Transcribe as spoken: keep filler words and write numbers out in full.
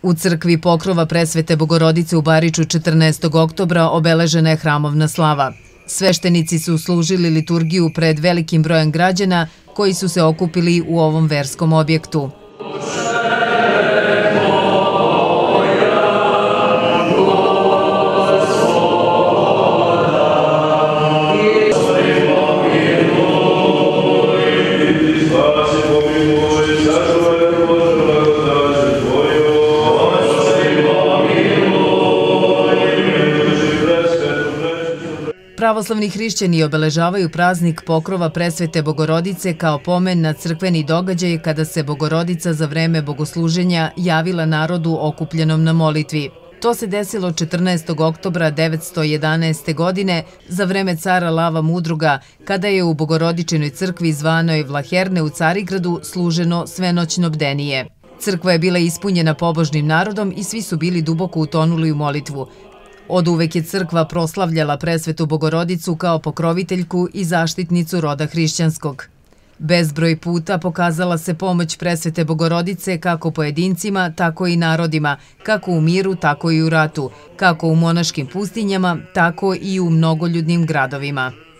U crkvi Pokrova Presvete Bogorodice u Bariču četrnaestog oktobra obeležena je hramovna slava. Sveštenici su služili liturgiju pred velikim brojem građana koji su se okupili u ovom verskom objektu. Pravoslavni hrišćani obeležavaju praznik Pokrova Presvete Bogorodice kao pomen na crkveni događaj kada se Bogorodica za vreme bogosluženja javila narodu okupljenom na molitvi. To se desilo četrnaestog oktobra devetsto jedanaeste. godine za vreme cara Lava Mudruga, kada je u Bogorodičinoj crkvi zvanoj Vlaherne u Carigradu služeno svenoćno bdenije. Crkva je bila ispunjena pobožnim narodom i svi su bili duboko utonuli u molitvu. Od uvek je crkva proslavljala Presvetu Bogorodicu kao pokroviteljku i zaštitnicu roda hrišćanskog. Bezbroj puta pokazala se pomoć Presvete Bogorodice kako pojedincima, tako i narodima, kako u miru, tako i u ratu, kako u monaškim pustinjama, tako i u mnogoljudnim gradovima.